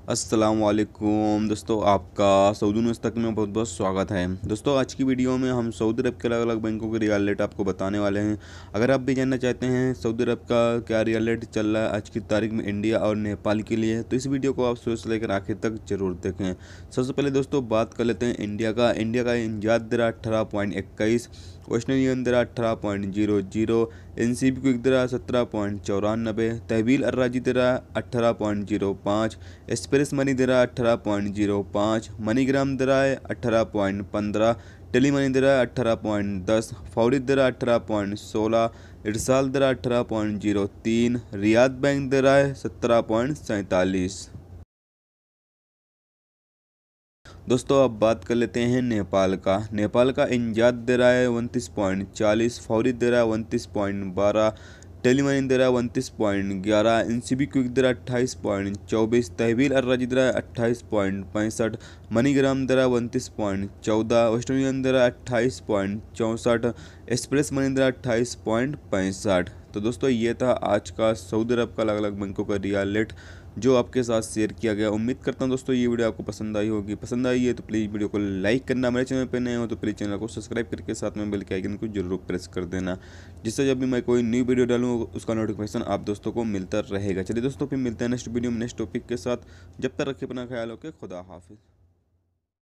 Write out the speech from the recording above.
अस्सलाम वालेकुम दोस्तों, आपका सऊदी न्यूज़ तक में बहुत बहुत स्वागत है। दोस्तों, आज की वीडियो में हम सऊदी अरब के अलग अलग बैंकों के रियल रेट आपको बताने वाले हैं। अगर आप भी जानना चाहते हैं सऊदी अरब का क्या रियल रेट चल रहा है आज की तारीख में इंडिया और नेपाल के लिए, तो इस वीडियो को आप शुरू से लेकर आखिर तक जरूर देखें। सबसे पहले दोस्तों बात कर लेते हैं इंडिया का इंजाद दरा 18.21, वेस्टर्न यूनियन दरा 18.00, NCB क्विक दरा 17.94, तहवील अर्राजी दरा 18.05, एक्सप्रेस मनी दरा 18.05, मनीग्राम दरा 18.15, टेली मनी दरा 18.10, फौरी दरा 18.16, इरसाल दरा 18.03, रियाद बैंक दरा 17.47। दोस्तों अब बात कर लेते हैं नेपाल का इंजाद दरा है 29.40, फौरी दरा 29.12, टेली मनी दरा 29.11, NCB क्विक दरा 28.24, तहवील अर्राजी दरा 28.65, मनीग्राम दरा 29.14, वेस्टर्न यूनियन दरा 28.64, एक्सप्रेस मनी दरा 28.65। तो दोस्तों ये था आज का सऊदी अरब का अलग अलग बैंकों का रियल रेट जो आपके साथ शेयर किया गया। उम्मीद करता हूँ दोस्तों ये वीडियो आपको पसंद आई होगी। पसंद आई है तो प्लीज़ वीडियो को लाइक करना, मेरे चैनल पर नए हो तो प्लीज़ चैनल को सब्सक्राइब करके साथ में बेल के आइकन को जरूर प्रेस कर देना, जिससे जब भी मैं कोई न्यू वीडियो डालूँ उसका नोटिफिकेशन आप दोस्तों को मिलता रहेगा। चलिए दोस्तों फिर मिलते हैं नेक्स्ट वीडियो में नेक्स्ट टॉपिक के साथ। जब तक रखिए अपना ख्याल, ओके, खुदा हाफिज़।